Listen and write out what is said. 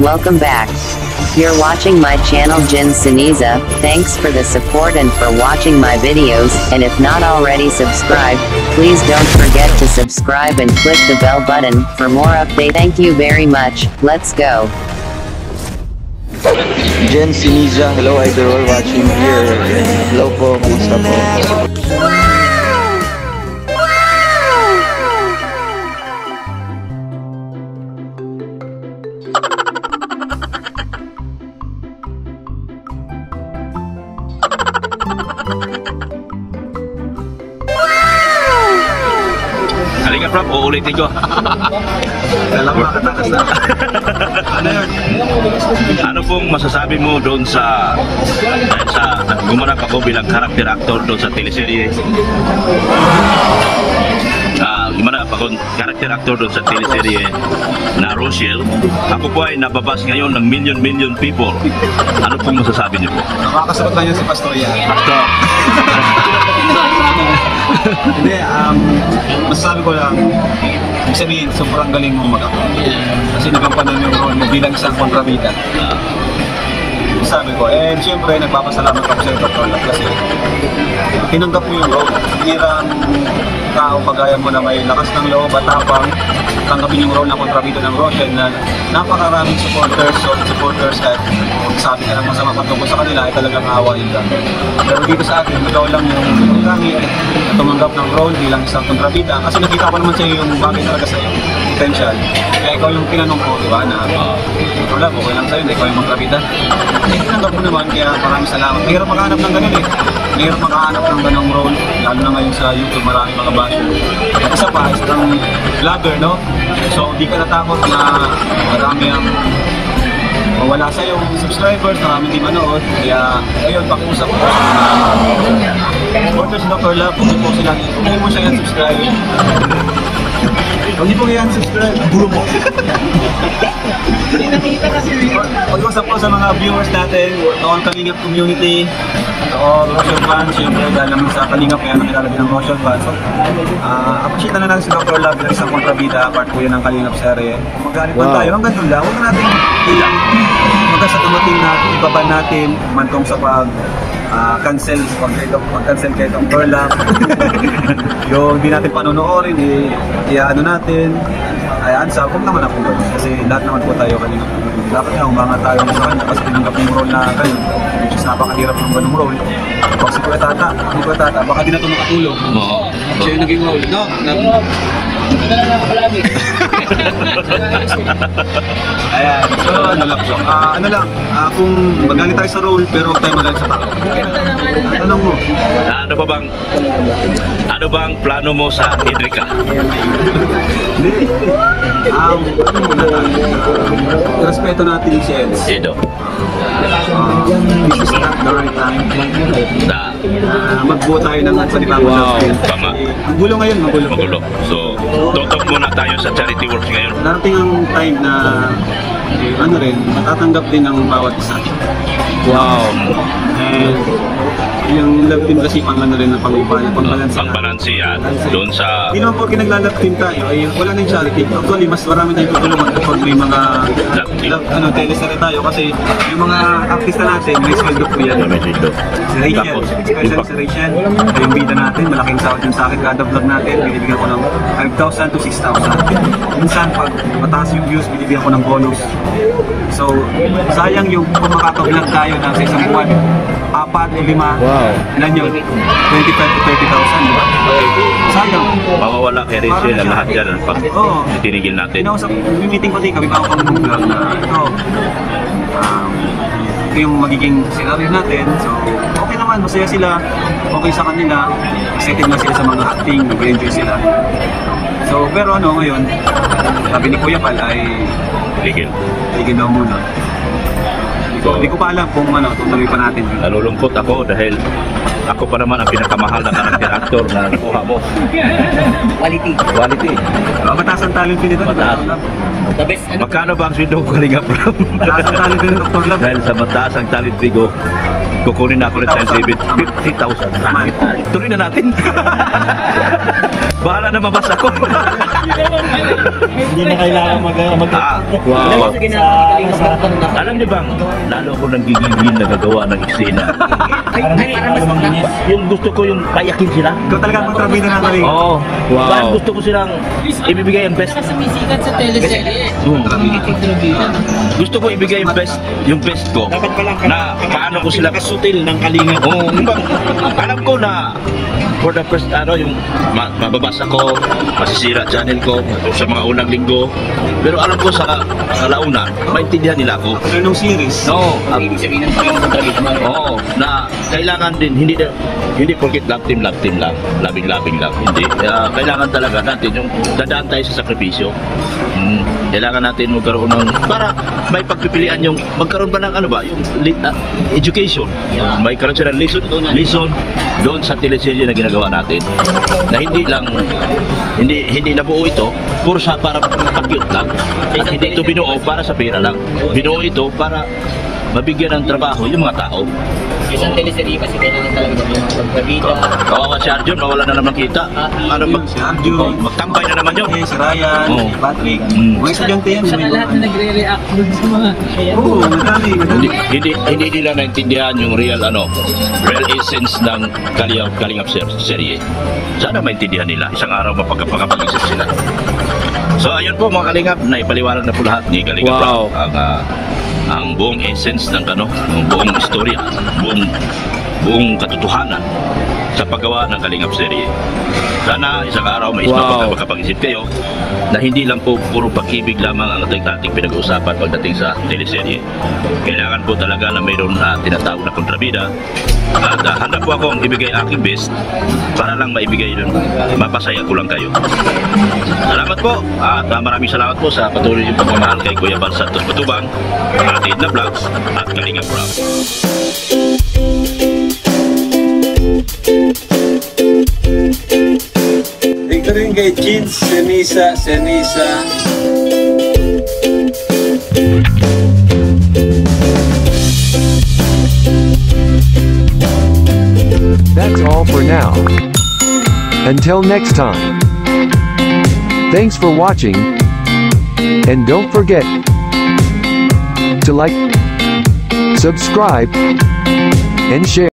Welcome back. You're watching my channel Jin Suniza. Thanks for the support and for watching my videos, and if not already subscribed, please don't forget to subscribe and click the bell button for more update. Thank you very much. Let's go. Jin Suniza, hello idol, watching here. Hello po, kumusta po? Halika Prab, uulitin ko. Alam mo, nakatakas na. Ano yun? Ano pong masasabi mo doon sa gumanap ako bilang character actor doon sa teleserye? Gumanap ako character actor doon sa teleserye na Rochelle. Ako po ay nababas ngayon ng million people. Ano pong masasabi niyo po? Makakasagot lang yun si Pastor yan. Pastor! Hindi, masasabi ko lang, ibig sabihin, sobrang galing mo mag-actor. Kasi nagampanan yung role mo bilang isang kontrabida. Sabi ko, and syempre, nagpapasalamat ako sa Dr. Love kasi tinanggap mo yung role. Hirang tao kagaya mo na may lakas ng loob at tapang tanggapin yung role ng kontrabida ng Rochelle na napakaraming supporters at sabi ka ng masama patungkol sa kanila ay talagang aawain ka. Pero dito sa atin, ikaw lang yung gamit na tumanggap ng role bilang isang kontrabida kasi nakita ko naman sa iyo yung bagay talaga sa iyo, potential. Kaya ikaw yung tinanong ko, di ba, na Dr. Love, okay lang sa'yo, ikaw yung kontrabida. Tinanggap mo naman, kaya maraming salamat. Mahirap makahanap ng ganun eh. Mahirap makahanap ng ganung role, lalo na ngayon sa YouTube, maraming mga basher. At isa pa, isang vlogger, no? So, di ka natakot na marami ang mawala sa yung subscribers, marami di manood. Kaya, ayun, pakiusap ko sa mga supporters Dr. Love, kung hindi mo siya yan subscribe. Kung hindi po yan subscribe, gulo mo. Pag-usap ko sa mga viewers natin, noong Kalingap community, o Rochelle fans, syempre dahil naman sa Kalingap kaya nakilala din ng Rochelle fans. So, appreciate na natin si Dr. Love bilang isang kontrabida, part po yan ng Kalingap serye. Magalit man tayo, hanggang doon lang, huwag na natin ilang hanggang sa tumating na ibaban natin, mantong sa cancel kay Dr. Love. Yung di natin panonoorin, ano natin, ay answer, huwag naman ako doon. Kasi lahat naman po tayo kanina. Dapat nga umanga tayo sa kanya kasi tinanggap yung role na kayo. Which is napakahirap ng ganung role. Pag si Kuya Tata, baka di na ito makatulong. Siya yung naging role. No? Ayan, so ano lang po. Kung magaling tayo sa role pero huwag tayo magaling sa tao. Tanong mo. Ano bang plano mo sa Idrika? Hindi. Respeto natin yung sense. Ito. This is not the right time. Magbuo tayo ng panibagong love. Tama. Ang gulo ngayon, Magulo. So, tutok muna tayo sa charity works ngayon. Darating ang time na matatanggap din ng bawat isa. Wow. Yung love team kasi rin na pang-balance. Pang-balansi yan. Doon sa... Hindi naman po kinaglalove team tayo, ay wala na yung charity. Actually, mas marami tayong tutulungan kapag may mga teleserye tayo kasi yung mga artista natin, may sweldo po yan. Si Rachel, especially si Rachel, yung bida natin, malaking sahod yun sa akin. Kada vlog natin, binibigyan ko ng 5,000 to 6,000. Minsan, pag mataas yung views, binibigyan ko ng bonus. So, sayang yung kung makapag-vlog tayo na sa isang buwan, 4 o 5, ilan yun? 25 to 30,000, di ba? Sayang. Mawawala kay Rachel ang lahat yan pag tinigil natin. Meeting ko din kami bago kami mag-vlog na ito yung magiging scenario natin. So, okay naman, masaya sila, okay sa kanila, excited na sila sa mga acting, nag-enjoy sila. So, pero ngayon, sabi ni Kuya Pal ay tigil daw muna. Hindi ko pa alam kung tutuloy pa natin. Nalulungkot ako dahil ako pa naman ang pinakamahal na character actor na nakuha mo. Quality. Quality. Mataas ang talent nito. Mataas. The best, ano? Magkano ba ang sweldo ko, Kalingap Rob? Taas ang talent ni Dr. Love. Dahil sa mataas ang talent ko, kukunin na ako ng time limit 50,000. Tuloy na natin. Bahala na mabas ako. Hindi na kailangan Wow. Sa ginagawa ni Kalingap Rob na. Alam niyo bang, lalo ako nang gigigil na gagawa ng eksena. Ay, para mas Yung gusto ko yung payakin sila. Ikaw talaga ang kontrabida ng Kaling. Oo. Parang gusto ko silang ibibigay ang best. Sumisikat sa teleserye. Gusto ko ibigay yung best ko. Na paano ko sila kasutil ng Kalingap. Oo, alam ko na for the first yung mababasa ko, masisira channel ko sa mga unang linggo. Pero alam ko sa launa, maintindihan nila ako. Anong series? Oo, Ibig sabihin ng kontrabida mo. oo, na kailangan din hindi porket love team lang, labing lang, hindi. Kailangan talaga natin yung dadaan tayo sa sakripisyo. Kailangan natin magkaroon ng para may pagpipilian yung magkaroon ba ng yung education. May karoon siya ng lesson doon sa teleserye na ginagawa natin. Na hindi nabuo ito para pag-cute lang. At hindi ito binuo para sa pera lang. Binuo ito para mabigyan ng trabaho yung mga tao. Isang teleserye kasi kailangan talaga ng kontrabida. Oo, si Arjun, mawala na naman kita. Si Arjun, Magtambay na naman yun. si Ryan, Oo. si Patrick. Mm. Mga estudyante yan. Sa lahat na nagre-react dun sa mga Oo, madami. Hindi nila naintindihan yung real essence ng Kalingap serye. Sana maintindihan nila. Isang araw mapagkapag-isip sila. So ayun po mga Kalingap, naipaliwanag na po lahat ni Kalingap Rob ang buong essence ng ang buong istorya, buong katotohanan sa paggawa ng Kalingap serye. Sana isang araw may makapag-isip kayo na hindi lang po puro pag-ibig lamang ang ating pinag-uusapan pagdating sa teleserye. Kailangan po talaga na mayroon na tinatawag na kontrabida. At handa po akong ibigay aking best para lang maibigay yun. Mapasaya ko lang kayo. Salamat po at maraming salamat po sa patuloy yung pagmamahal kay Kuya Bal Santos Matubang, Atid na Vlogs at Kalingap Rob. Ito rin kay Kids, Senisa. That's all for now. Until next time. Thanks for watching. And don't forget to like, subscribe, and share.